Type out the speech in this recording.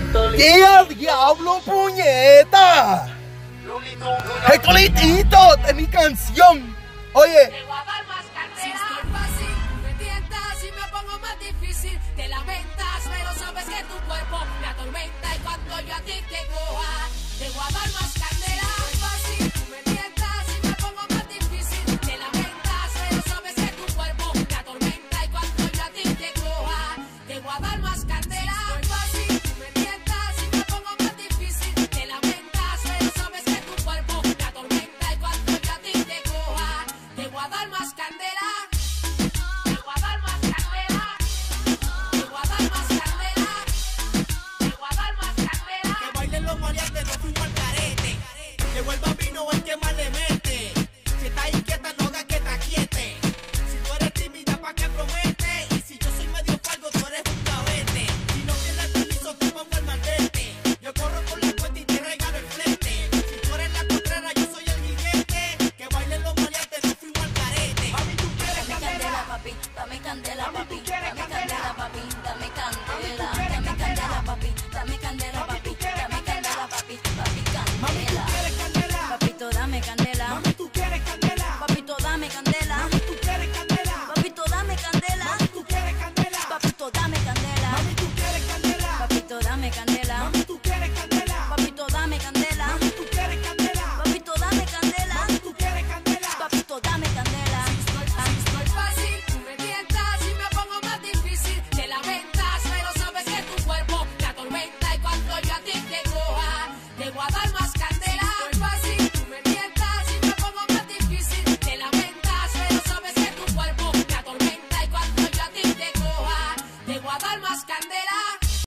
¡Tía, diablo, puñeta! ¡El colitito de mi canción! Oye. Te voy a dar más cartera. Si estoy fácil, me tientas y me pongo más difícil. Te lamentas, pero sabes que tu cuerpo me atormenta. Y cuando yo a ti te coja, te voy a dar más cartera.